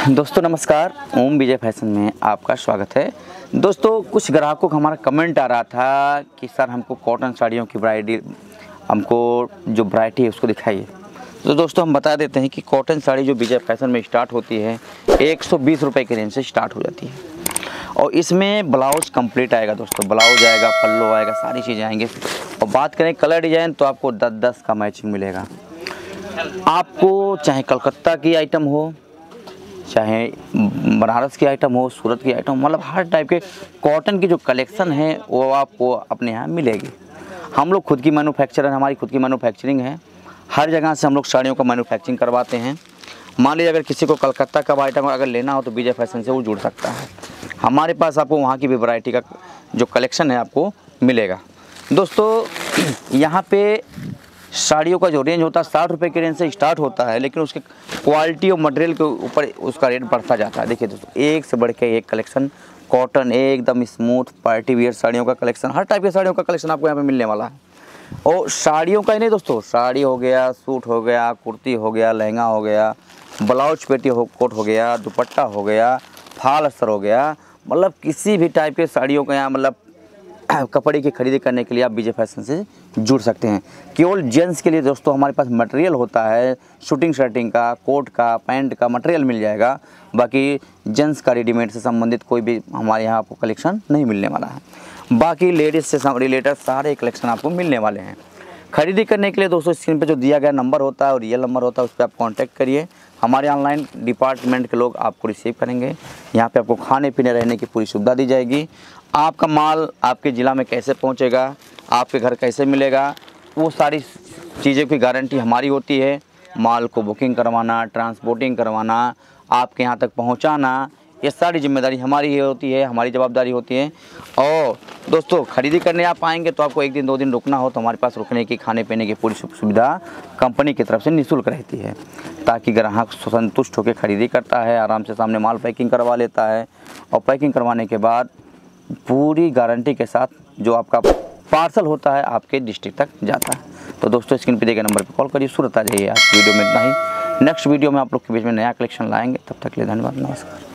दोस्तों नमस्कार, ओम विजय फैशन में आपका स्वागत है। दोस्तों कुछ ग्राहकों का हमारा कमेंट आ रहा था कि सर हमको कॉटन साड़ियों की वैरायटी, हमको जो वैरायटी है उसको दिखाइए। तो दोस्तों हम बता देते हैं कि कॉटन साड़ी जो विजय फैशन में स्टार्ट होती है 120 रुपये के रेंज से स्टार्ट हो जाती है और इसमें ब्लाउज़ कंप्लीट आएगा। दोस्तों ब्लाउज आएगा, पल्लो आएगा, सारी चीज़ें आएंगे। और बात करें कलर डिज़ाइन तो आपको 10-10 का मैचिंग मिलेगा। आपको चाहे कलकत्ता की आइटम हो, चाहे बनारस की आइटम हो, सूरत की आइटम, मतलब हर टाइप के कॉटन की जो कलेक्शन है वो आपको अपने यहाँ मिलेगी। हम लोग खुद की मैन्युफैक्चरर, हमारी खुद की मैन्युफैक्चरिंग है। हर जगह से हम लोग साड़ियों का मैन्युफैक्चरिंग करवाते हैं। मान लीजिए अगर किसी को कलकत्ता का आइटम अगर लेना हो तो विजय फैशन से वो जुड़ सकता है। हमारे पास आपको वहाँ की भी वैरायटी का जो कलेक्शन है आपको मिलेगा। दोस्तों यहाँ पे साड़ियों का जो रेंज होता है 60 रुपये के रेंज से स्टार्ट होता है, लेकिन उसके क्वालिटी और मटेरियल के ऊपर उसका रेट बढ़ता जाता है। देखिए दोस्तों, एक से बढ़ के एक कलेक्शन, कॉटन एकदम स्मूथ पार्टी वियर साड़ियों का कलेक्शन, हर टाइप के साड़ियों का कलेक्शन आपको यहाँ पे मिलने वाला है। और साड़ियों का ही नहीं दोस्तों, साड़ी हो गया, सूट हो गया, कुर्ती हो गया, लहंगा हो गया, ब्लाउज पेटी कोट हो गया, दुपट्टा हो गया, फाल अस्तर हो गया, मतलब किसी भी टाइप के साड़ियों का यहाँ मतलब कपड़े की खरीदी करने के लिए आप विजय फैशन से जुड़ सकते हैं। केवल जेंट्स के लिए दोस्तों हमारे पास मटेरियल होता है, शूटिंग शर्टिंग का, कोट का, पैंट का मटेरियल मिल जाएगा। बाकी जेंट्स का रेडीमेड से संबंधित कोई भी हमारे यहाँ आपको कलेक्शन नहीं मिलने वाला है। बाकी लेडीज़ से रिलेटेड सारे कलेक्शन आपको मिलने वाले हैं। खरीदी करने के लिए दोस्तों स्क्रीन पे जो दिया गया नंबर होता है और रियल नंबर होता है उस पर आप कांटेक्ट करिए। हमारे ऑनलाइन डिपार्टमेंट के लोग आपको रिसीव करेंगे। यहाँ पे आपको खाने पीने रहने की पूरी सुविधा दी जाएगी। आपका माल आपके ज़िला में कैसे पहुँचेगा, आपके घर कैसे मिलेगा, वो सारी चीज़ों की गारंटी हमारी होती है। माल को बुकिंग करवाना, ट्रांसपोर्टिंग करवाना, आपके यहाँ तक पहुँचाना, ये सारी जिम्मेदारी हमारी ही होती है, हमारी जवाबदारी होती है। और दोस्तों खरीदी करने आप आएंगे तो आपको 1 दिन 2 दिन रुकना हो तो हमारे पास रुकने की, खाने पीने की पूरी सुविधा कंपनी की तरफ से निःशुल्क रहती है, ताकि ग्राहक संतुष्ट होकर खरीदी करता है, आराम से सामने माल पैकिंग करवा लेता है और पैकिंग करवाने के बाद पूरी गारंटी के साथ जो आपका पार्सल होता है आपके डिस्ट्रिक्ट तक जाता है। तो दोस्तों स्क्रीन पे दिए गए नंबर पर कॉल करिए, सूरत आ जाइए। आज वीडियो में इतना ही। नेक्स्ट वीडियो में आप लोग के बीच में नया कलेक्शन लाएंगे। तब तक के लिए धन्यवाद, नमस्कार।